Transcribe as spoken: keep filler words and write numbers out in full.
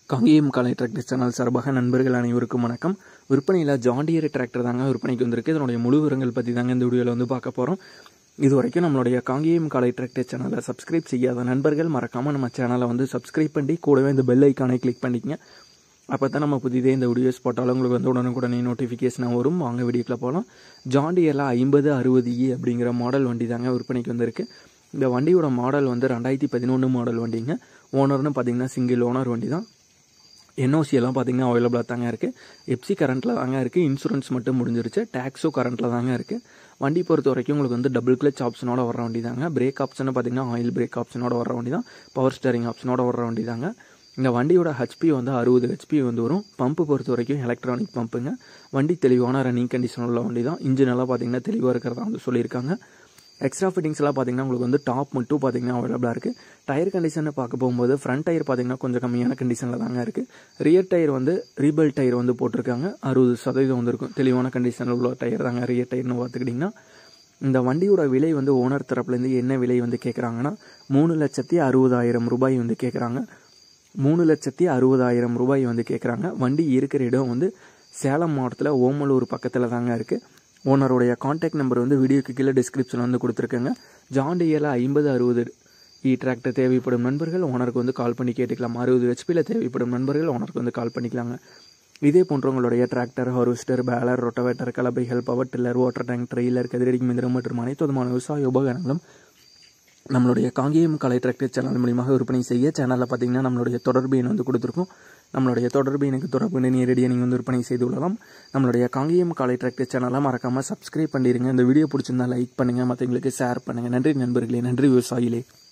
காங்கேயம் காலை tractor channel சார்பாக நண்பர்கள் அனைவருக்கும் வணக்கம். விற்பனையில் ஜாண்டியர் டிராக்டர் தாங்க விற்பனைக்கு வந்திருக்கு. இதனுடைய முழு விவரங்கள் பற்றி தாங்க இந்த வீடியோவில் வந்து பார்க்க போகிறோம். இது வரைக்கும் நம்மளுடைய காங்கேயம் காலை டிராக்டர் சேனலை சப்ஸ்கிரைப் செய்யாத நண்பர்கள் மறக்காமல் நம்ம சேனலை வந்து சப்ஸ்கிரைப் பண்ணி கூடவே இந்த பெல் ஐக்கானை கிளிக் பண்ணிக்கங்க. அப்போ தான் நம்ம புதிதே இந்த வீடியோஸ் போட்டாலும் உங்களுக்கு வந்து உடனுக்குடனே நோட்டிஃபிகேஷனாக வரும். வாங்க வீடியோக்கில் போகலாம். ஜாண்டியரில் ஐம்பது அறுபது இ அப்படிங்கிற மாடல் வண்டி தாங்க விற்பனைக்கு வந்திருக்கு. இந்த வண்டியோட மாடல் வந்து ரெண்டாயிரத்தி பதினொன்று மாடல் வண்டிங்க. ஓனர்னு பார்த்தீங்கன்னா சிங்கிள் ஓனர் வண்டி தான். என்ஓசி எல்லாம் பார்த்தீங்கன்னா அவைலபிளாக தாங்க இருக்குது. எப்சி கரண்ட்டில் தாங்க இருக்குது. இன்சூரன்ஸ் மட்டும் முடிஞ்சிருச்சு. டேக்ஸும் கரண்ட்டில் தாங்க இருக்குது. வண்டி பொறுத்த வரைக்கும் உங்களுக்கு வந்து டபுள் கிளச் ஆப்ஷனோட வர வண்டி தாங்க. பிரேக் ஆப்ஷன் பார்த்தீங்கன்னா ஆயில் பிரேக் ஆப்ஷனோட வர வண்டி தான். பவர் ஸ்டேரிங் ஆப்ஷனோட வர வண்டி தாங்க. இந்த வண்டியோட ஹெச்பி வந்து அறுபது ஹெச்பி வந்து வரும். பம்பு பொறுத்த வரைக்கும் எலக்ட்ரானிக் பம்புங்க. வண்டி தெளிவான ரன்னிங் கண்டிஷன் உள்ள வண்டி தான். இன்ஜின் எல்லாம் பார்த்தீங்கன்னா தெளிவாக இருக்கிறதா வந்து சொல்லியிருக்காங்க. எக்ஸ்ட்ரா ஃபிட்டிங்ஸ் எல்லாம் பார்த்தீங்கன்னா உங்களுக்கு வந்து டாப் மட்டும் பார்த்தீங்கன்னா அவைலபிளாக இருக்குது. டயர் கண்டிஷனை பார்க்க போகும்போது ஃப்ரண்ட் டயர் பார்த்தீங்கன்னா கொஞ்சம் கம்மியான கண்டிஷனில் தாங்க இருக்குது. ரியர் டயர் வந்து ரீபல் டயர் வந்து போட்டிருக்காங்க. அறுபது சதவீதம் வந்து இருக்கும். தெளிவான கண்டிஷனில் உள்ள டயர் தாங்க ரியர் டயர்னு பார்த்துக்கிட்டிங்கன்னா. இந்த வண்டியோட விலை வந்து ஓனர் தரப்புலேருந்து என்ன விலை வந்து கேட்குறாங்கன்னா மூணு லட்சத்தி அறுபதாயிரம் ரூபாய் வந்து கேட்குறாங்க. மூணு லட்சத்தி அறுபதாயிரம் ரூபாய் வந்து கேட்குறாங்க. வண்டி இருக்கிற இடம் வந்து சேலம் மாவட்டத்தில் ஓமலூர் பக்கத்தில் தாங்க இருக்குது. ஓனருடைய கான்டாக்ட் நம்பர் வந்து வீடியோக்கு கீழே டிஸ்கிரிப்ஷனில் வந்து கொடுத்துருக்கேங்க. ஜாண்டியரில் ஐம்பது அறுபது இ டிராக்டர் தேவைப்படும் நண்பர்கள் ஓனருக்கு வந்து கால் பண்ணி கேட்டுக்கலாம். அறுபது ஹெச்பியில் தேவைப்படும் நண்பர்கள் ஓனருக்கு வந்து கால் பண்ணிக்கலாங்க. இதே போன்ற உங்களுடைய டிராக்டர், ஹார்வெஸ்டர், பேலர், ரொட்டவேட்டர், கலப்பைகள், power tiller, water tank, trailer, கதிரடி மிந்திரம் மற்றும் அனைத்து விதமான விவசாய உபகரணங்களும் நம்மளுடைய காங்கேயம் கலை டிராக்டர் சேனல் மூலியமாக விற்பனை செய்ய சேனலில் பார்த்தீங்கன்னா நம்மளுடைய தொடர்பு எண் வந்து கொடுத்துருக்கோம். நம்மளுடைய தொடர்பு எனக்கு தொடர்பு நேரடியாக நீங்கள் வந்து விற்பனை செய்து கொள்ளலாம். நம்மளுடைய காங்கேயம் காலை டிராக்டர் சேனலை மறக்காமல் சப்ஸ்கிரைப் பண்ணிடுங்க. இந்த வீடியோ பிடிச்சிருந்தா லைக் பண்ணுங்கள், மற்றவங்களுக்கு ஷேர் பண்ணுங்கள். நன்றி நண்பர்களே, நன்றி விவசாயிகளே.